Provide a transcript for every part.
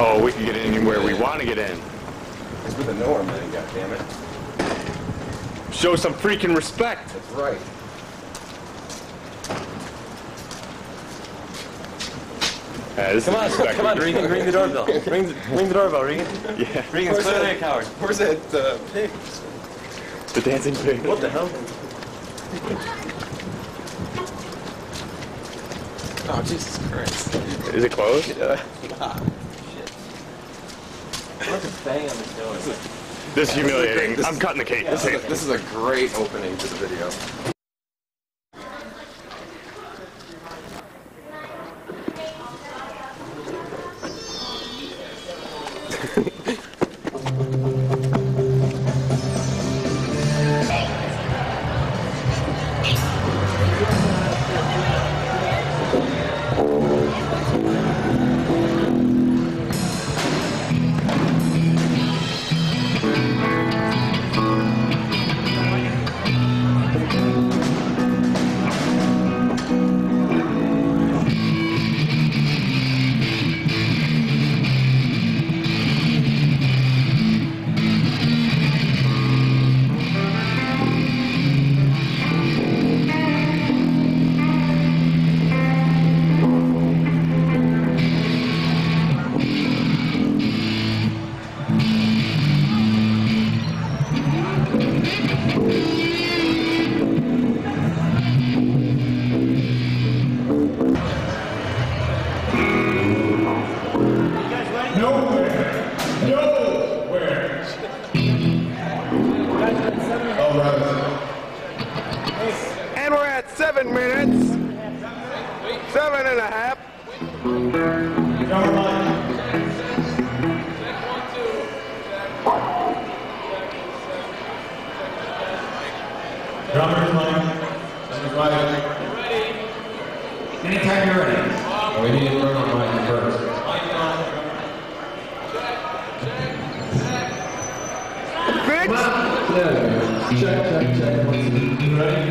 Oh, we can get in anywhere we want to get in. It's with a nowhere man, goddammit. Show some freaking respect. That's right. This Come is on, respect. come on, Regan, ring the doorbell. Ring the doorbell, Regan. Yeah. Regan's clearly a coward. Where's that pig? The dancing pig. What the hell? Oh, Jesus Christ. Is it closed? Yeah. What's a bang on the door? This is humiliating. I'm cutting the cake. This is a great opening to the video. And we're at 7 minutes. 7.5. Drummer's line. Anytime you're ready. We need to learn on mic first. Fix. Check. You ready?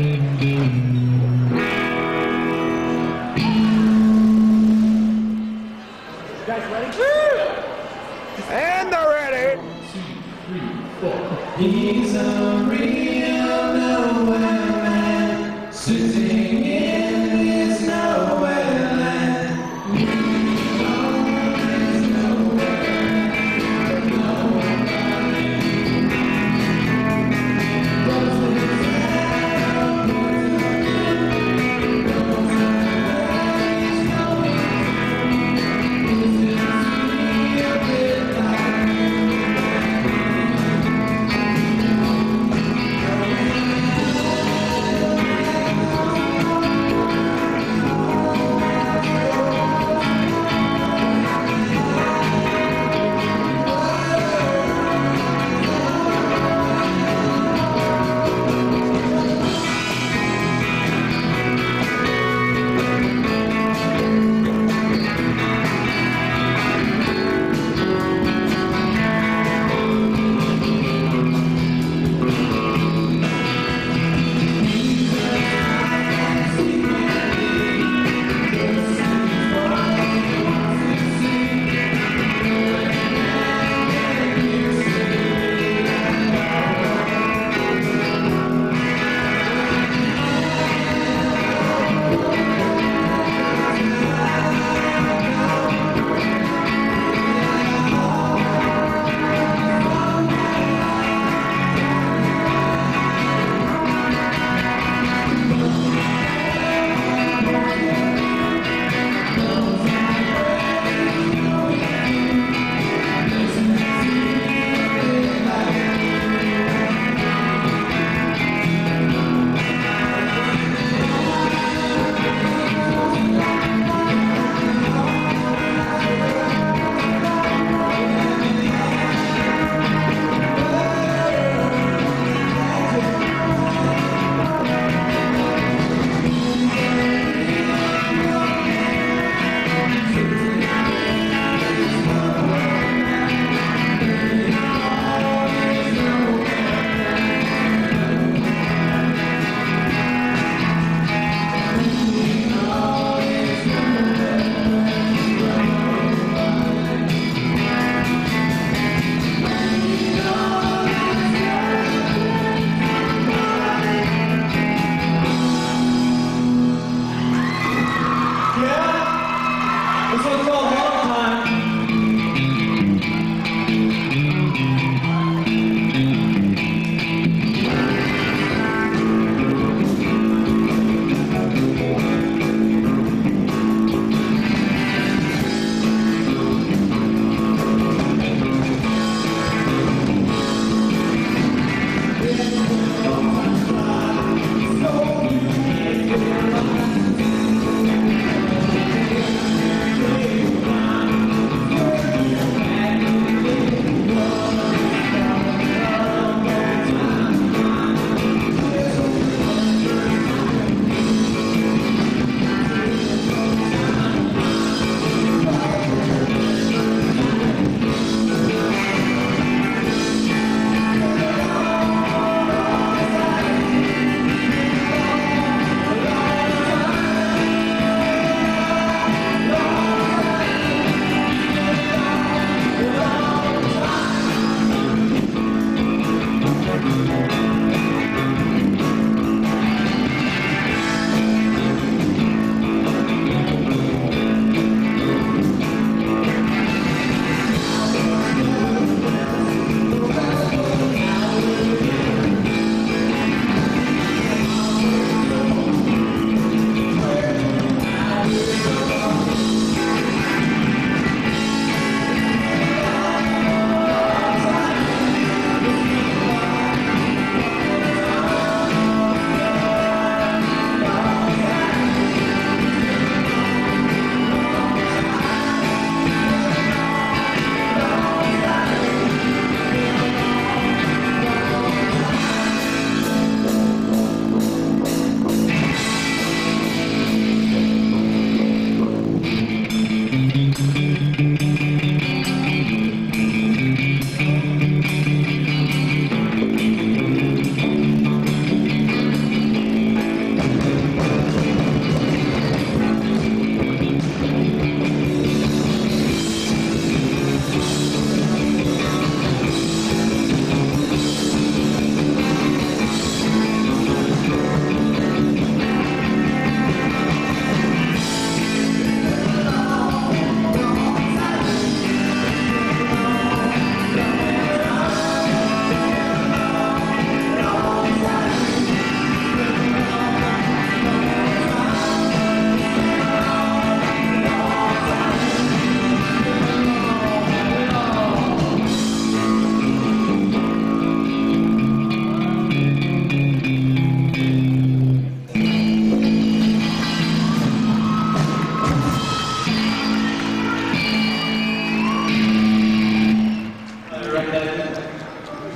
You guys ready? And they're ready. 1, 2, 3, 4. He's a real nowhere man, sitting in his nowhere land.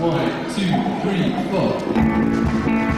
1, 2, 3, 4.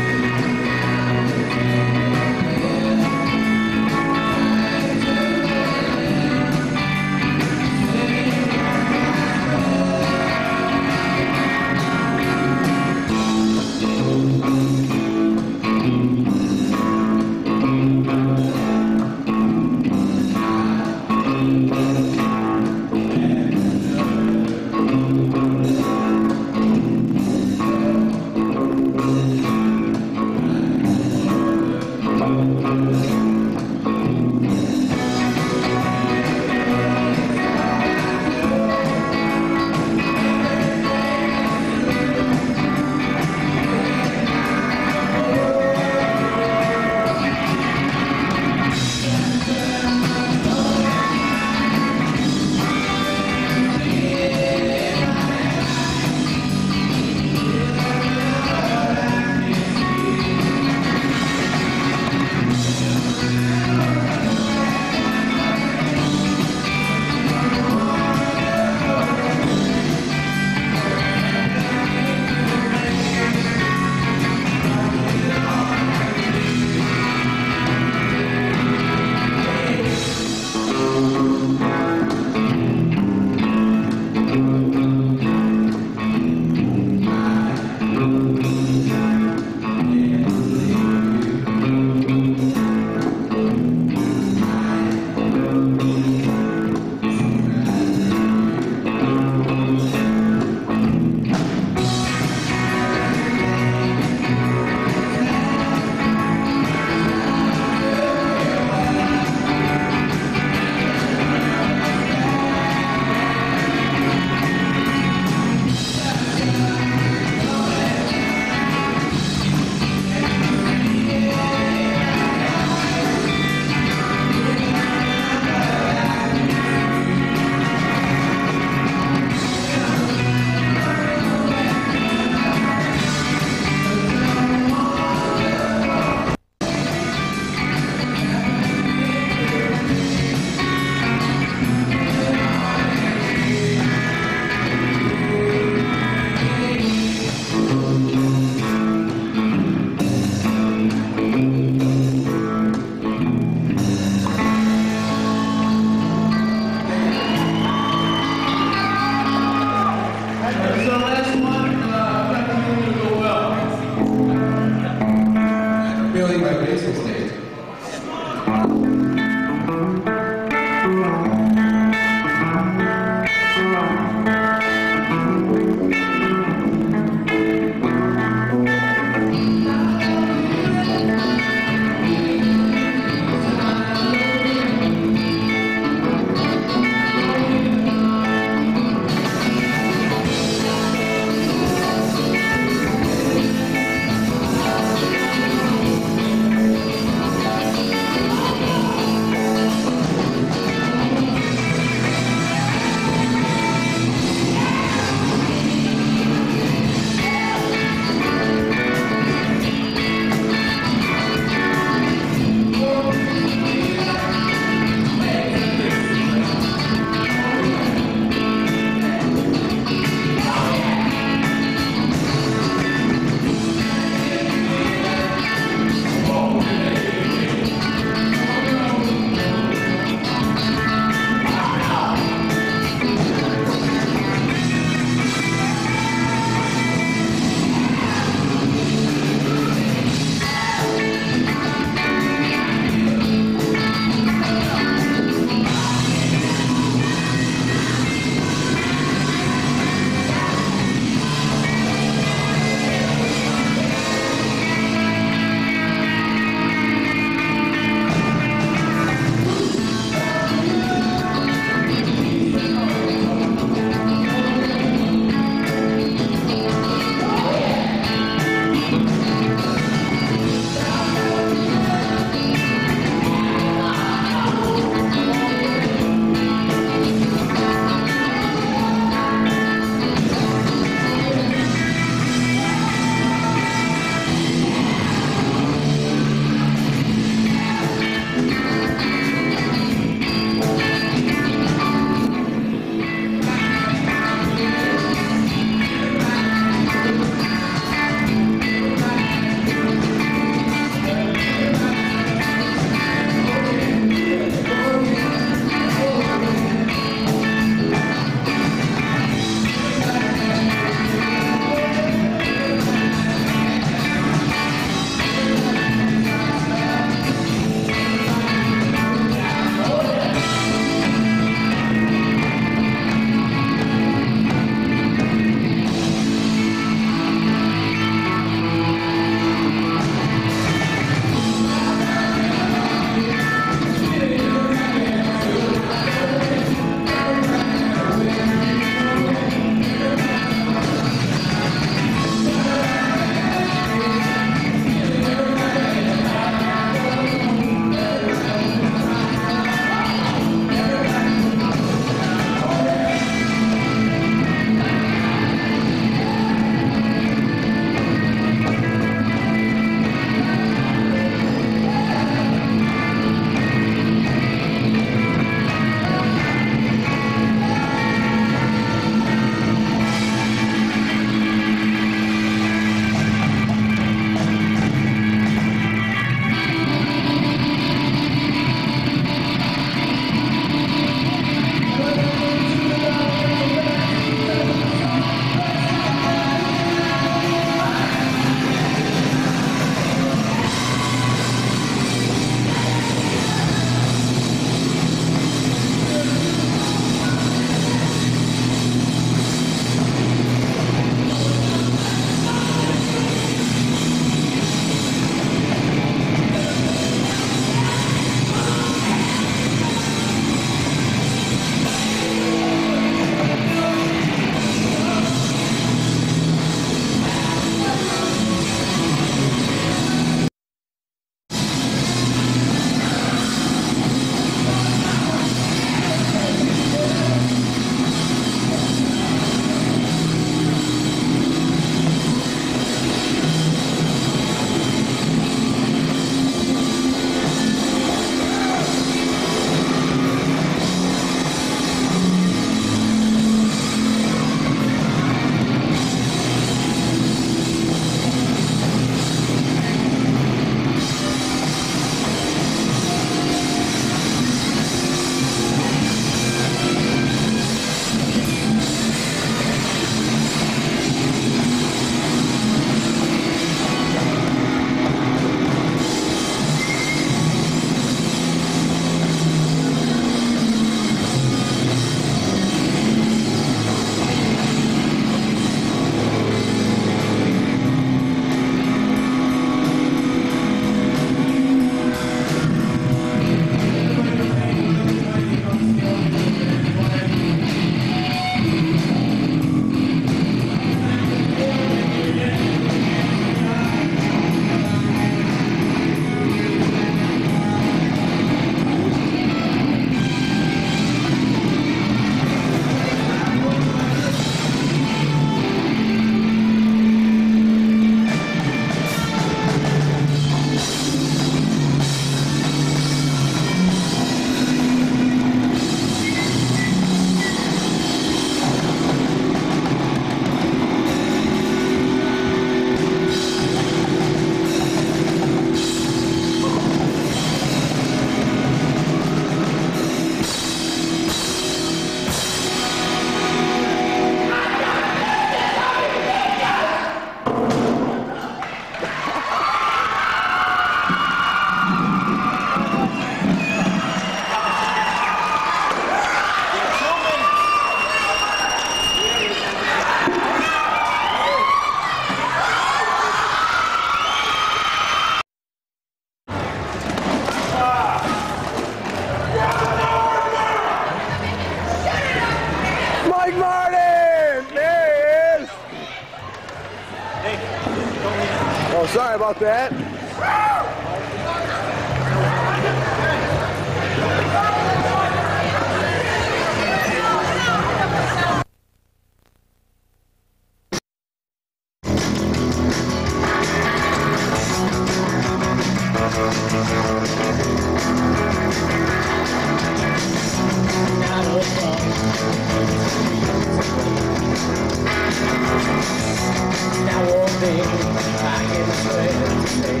Now one thing I can swear to say,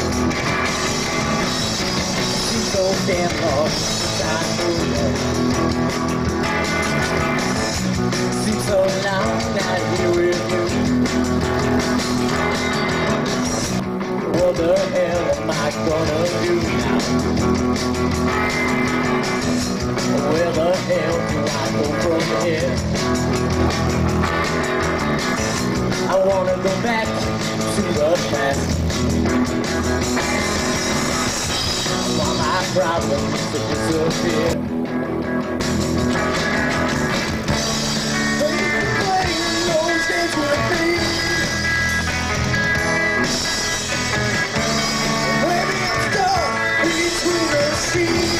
she's so damn lost, I know that. Seems so long not here with you. What the hell am I gonna do now? Where the hell do I go from here? I wanna go back to the past. All my problems to disappear. But you can play no sense with me. Maybe I'm stuck between the sheets.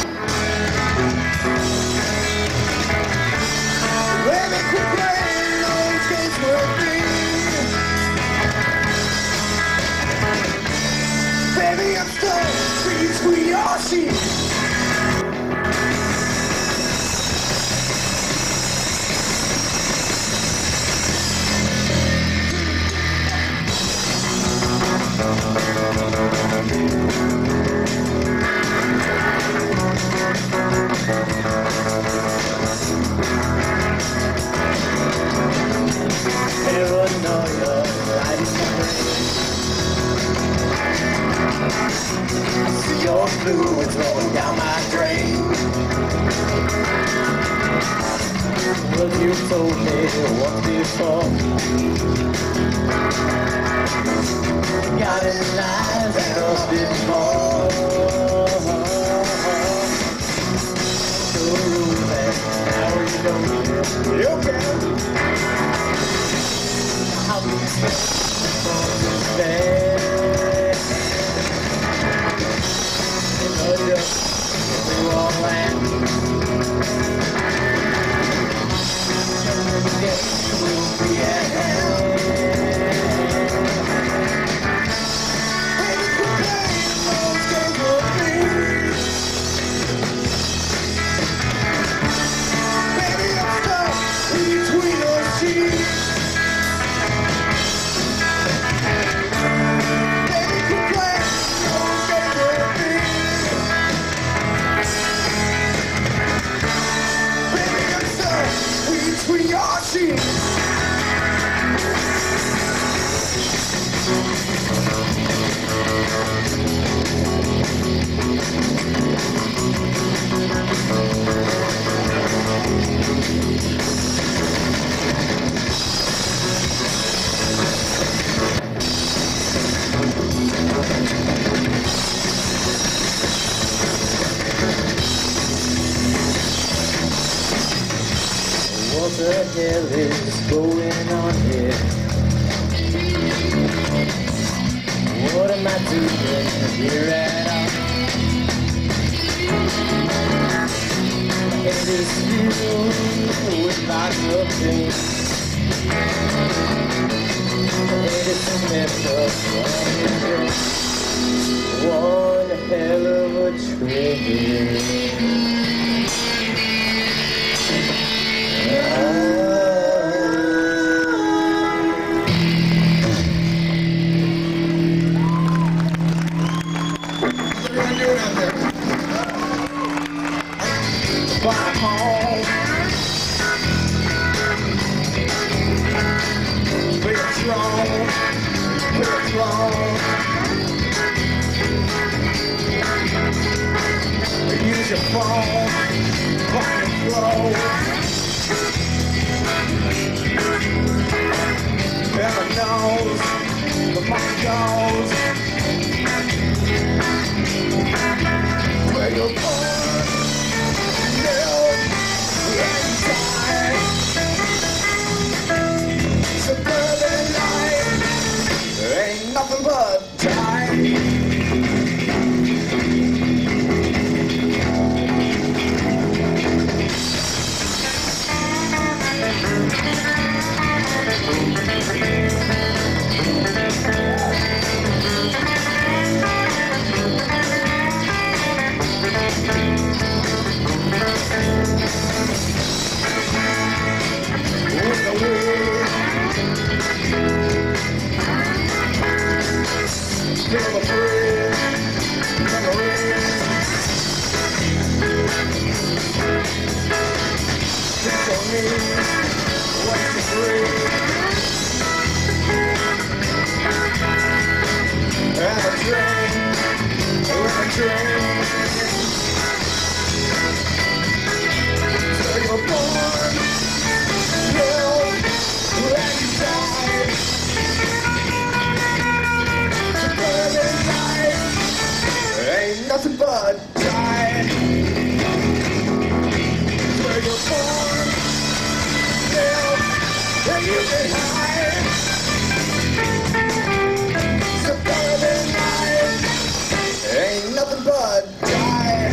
Let me quit playing no sense with me. Baby, I'm stuck between your sheets. Paranoia, light is my brain. I see your fluids rolling down my drain. Well, you told me once before, got in lies and trusted more. So that now you don't care. You can. How do you feel from this bed? Between your sheets. What the hell is going on here? What am I doing here at all? And this filled with lots of pain. And it's a mess up one hell of a trip. Back home, it's wrong, it's wrong. Use your phone, rock and roll. Never knows, the money goes. Where you're born, live, and die. Suburban life ain't nothing but time. nothing but die. Where you're born, live, and you get high. Suburban life ain't nothing but die.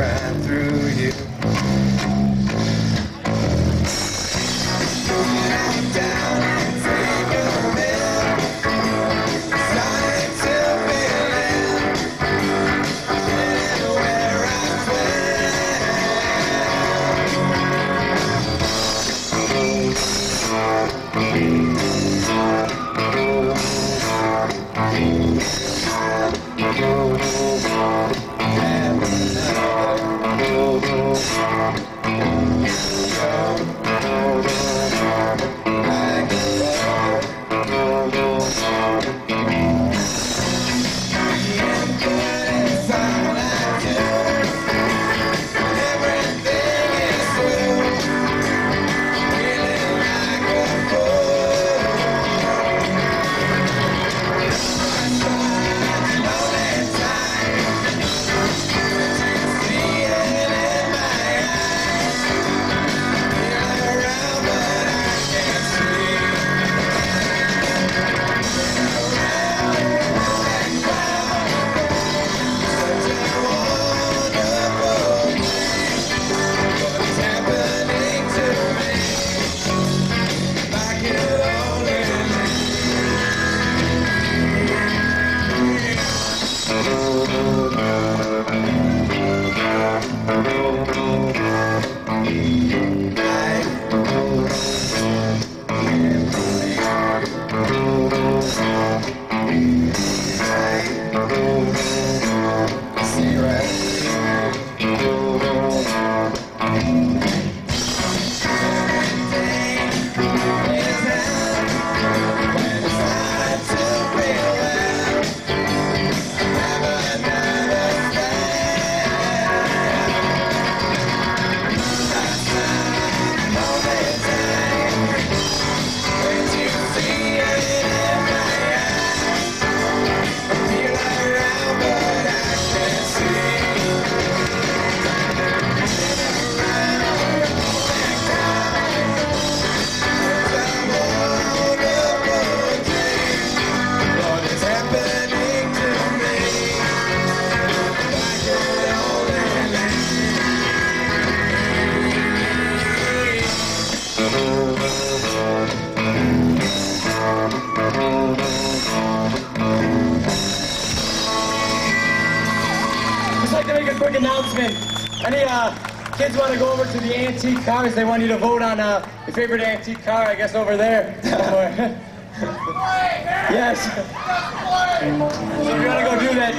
right through you. Down and take a minute, starting to feel it, anywhere I Just like to make a quick announcement. Any kids want to go over to the antique cars? They want you to vote on your favorite antique car, I guess over there somewhere. Yes. So if you want to go do that.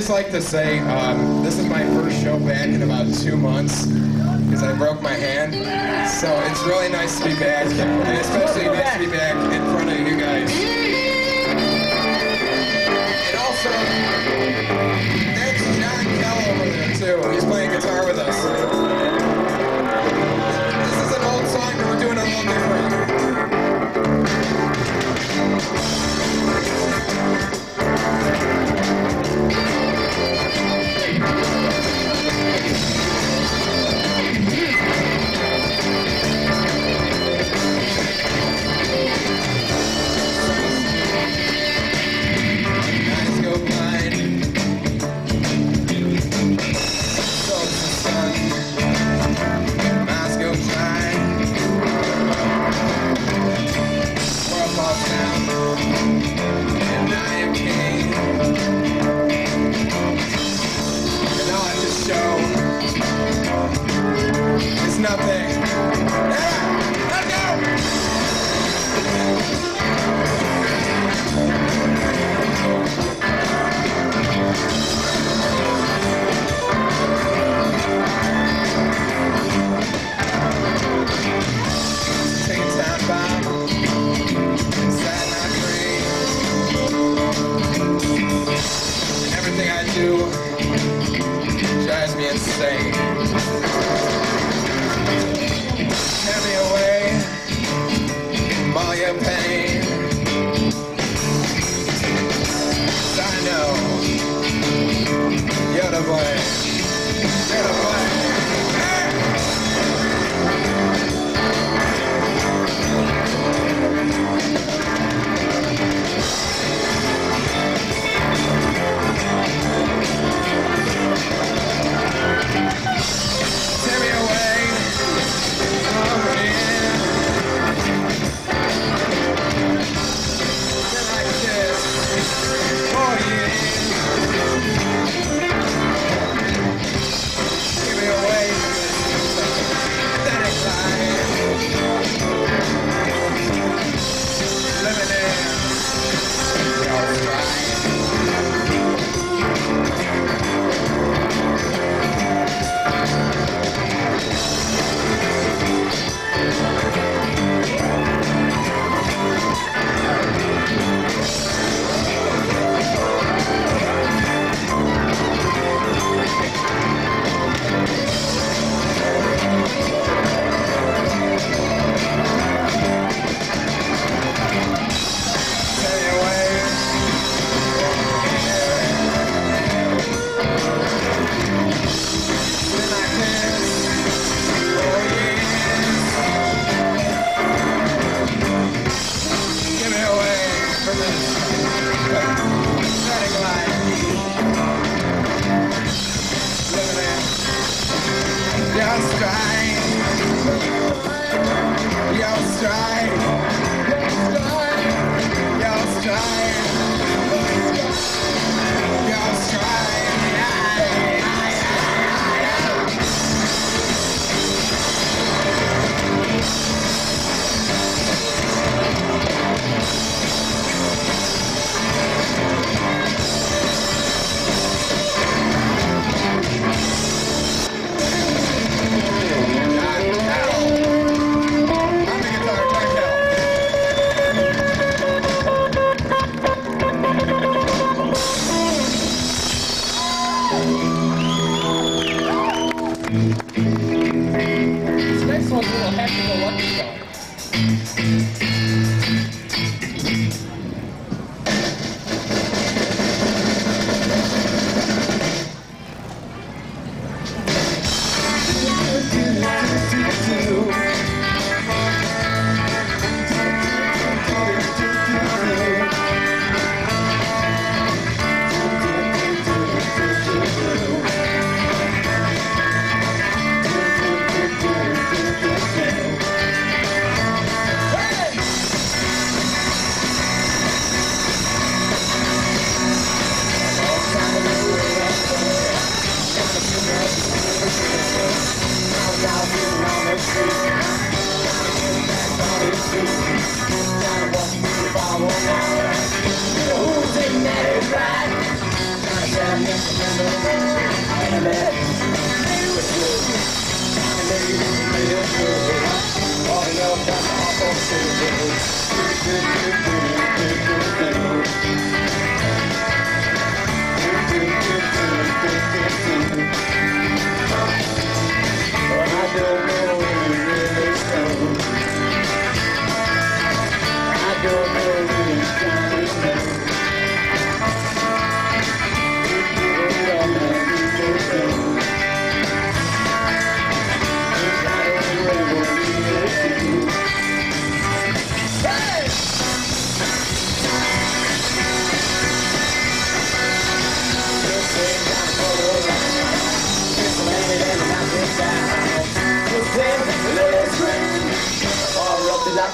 just like to say, this is my first show back in about 2 months because I broke my hand. So it's really nice to be back, and especially nice to be back in front of you guys. And also, that's John Kell over there too. He's playing guitar with us. This is an old song, but we're doing it a little different.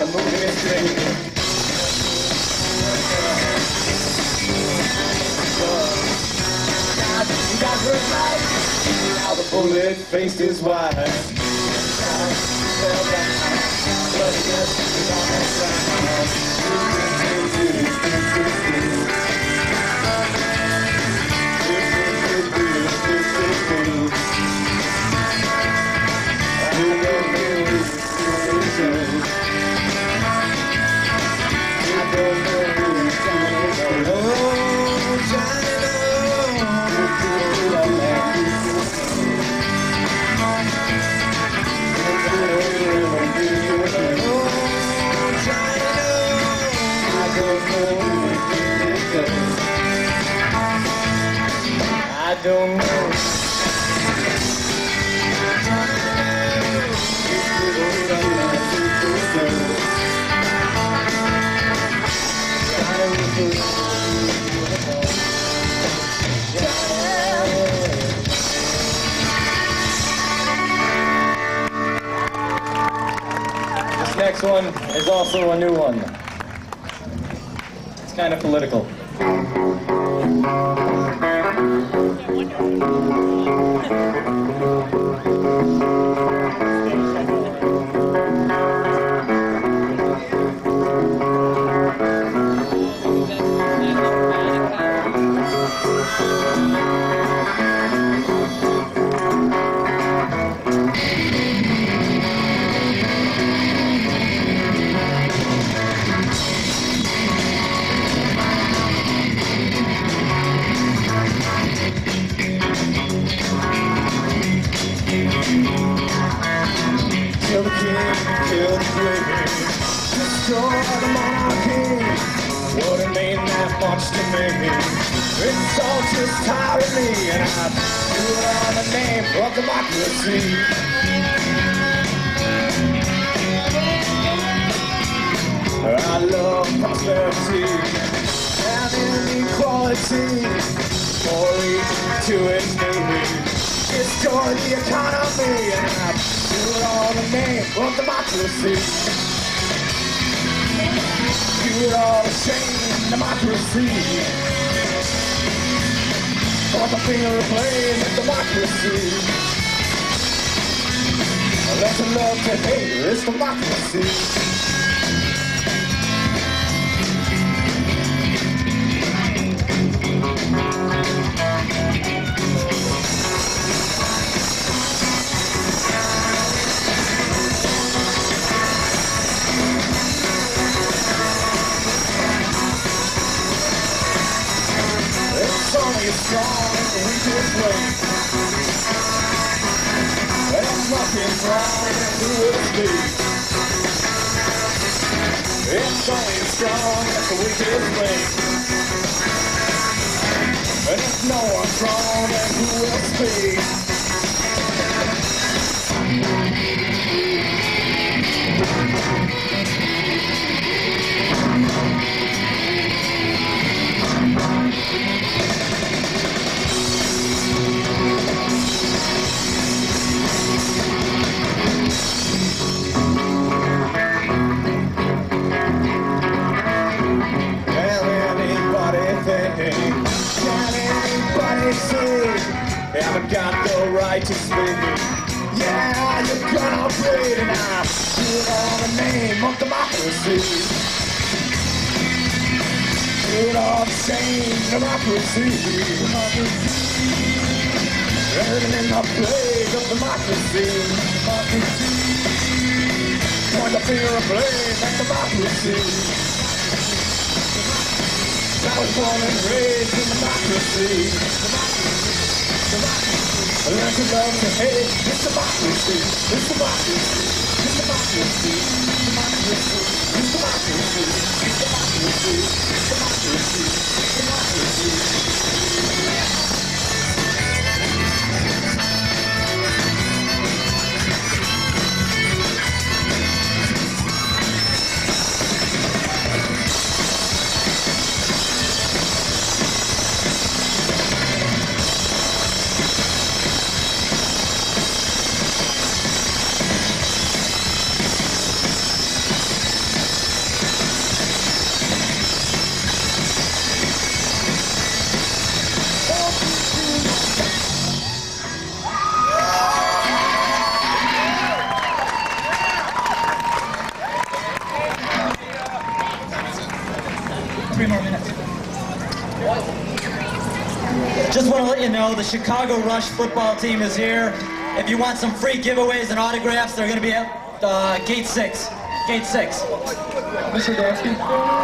I'm moving it straight. You got good light. Now the bullet faced his wife. Fell down. But yes, it's on that I don't know. This next one is also a new one. It's kind of political. Kill the king, kill the queen, destroy the monarchy. What it mean that much to me? It's all just tyranny, and I do it all in the name of democracy. I love prosperity and inequality, for each to its need. Destroy the economy, and I do it all in the name of democracy. Do it all the same, democracy. Point the finger and blame at democracy. Let the love to hate, it's democracy. Only strong and the weakest way. There's nothing wrong and who will speak. It's only strong and the weakest way. And if no one's wrong, then who will speak? Haven't got the right to speak. Yeah, you're gonna breed, and I do it all in the name of democracy. Do it all the same, democracy. Living in the plague of democracy. Point the finger of blame at democracy. I was born and raised in democracy. I learned to love and to hate. It's democracy. It's democracy. It's democracy. Democracy. It's democracy. It's democracy. Democracy. Democracy. you know, the Chicago Rush football team is here. If you want some free giveaways and autographs, they're going to be at Gate 6. Gate 6. Mr. Dansky?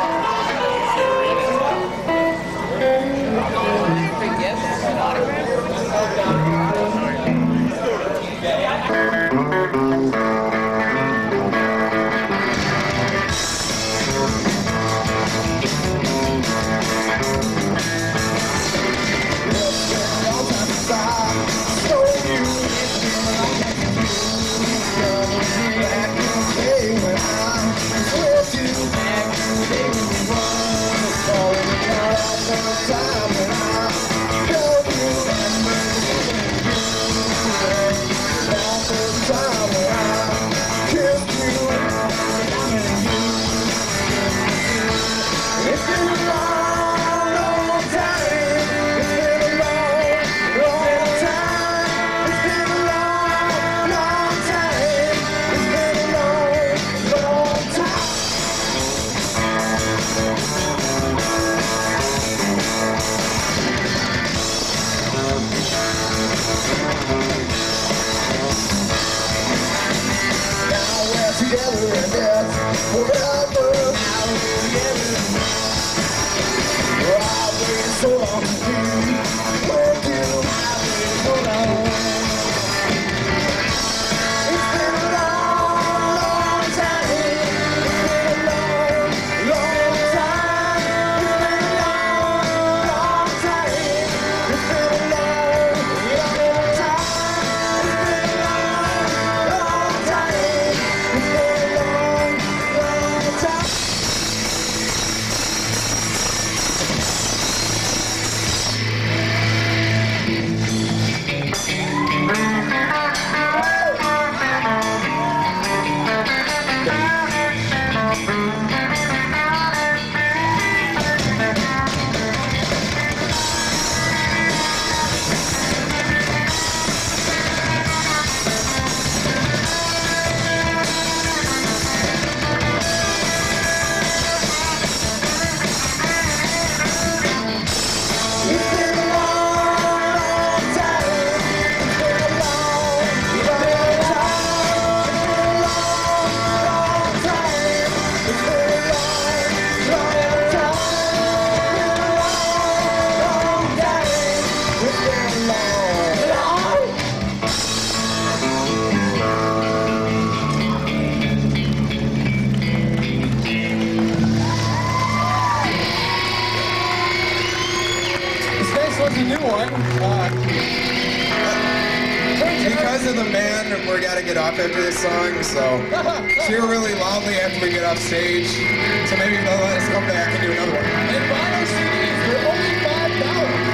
Because of the man, we're gotta get off after this song, so cheer really loudly after we get off stage. So maybe they'll let us come back and do another one. And buy our CDs, they're only $5.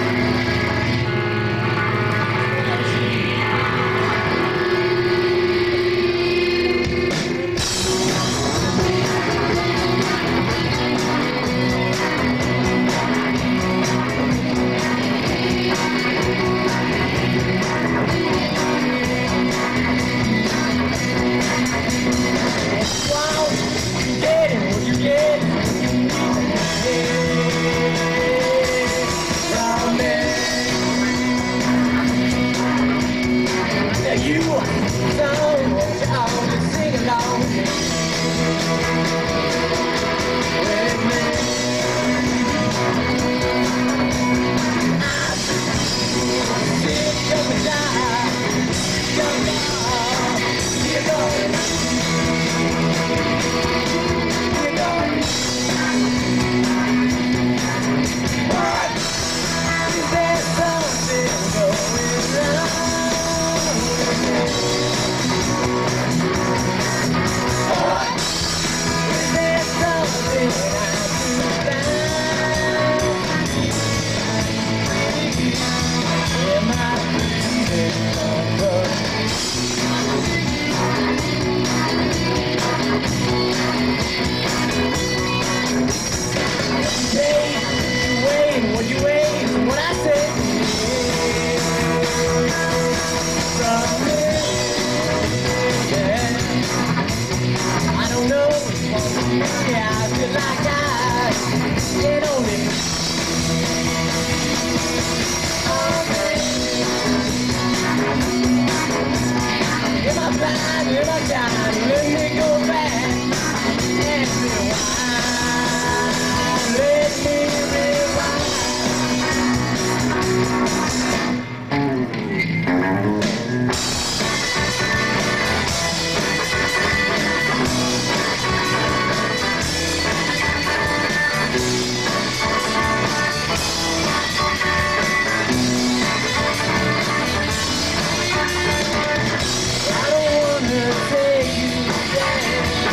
Get on it. blind and I'm down. Let me go back and rewind. Let me rewind. I don't wanna take you down.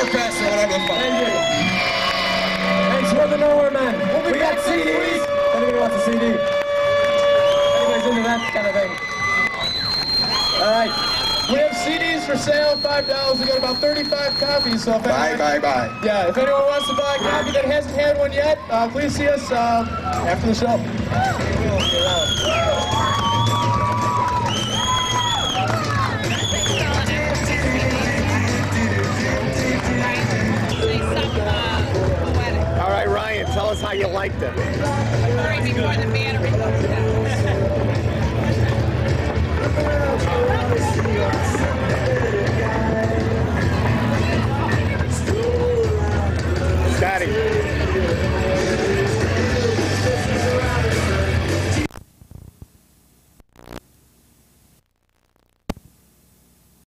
or faster, whatever the fuck. Thank you. Thanks for the Nowhere Men. We got CDs. Anybody wants a CD? Anybody's into that kind of thing? All right. We have CDs for sale, $5. We got about 35 copies. So if anyone, Bye. Yeah, if anyone wants to buy a copy that hasn't had one yet, please see us after the show. All right, Ryan, tell us how you liked it. Right before the battery goes down.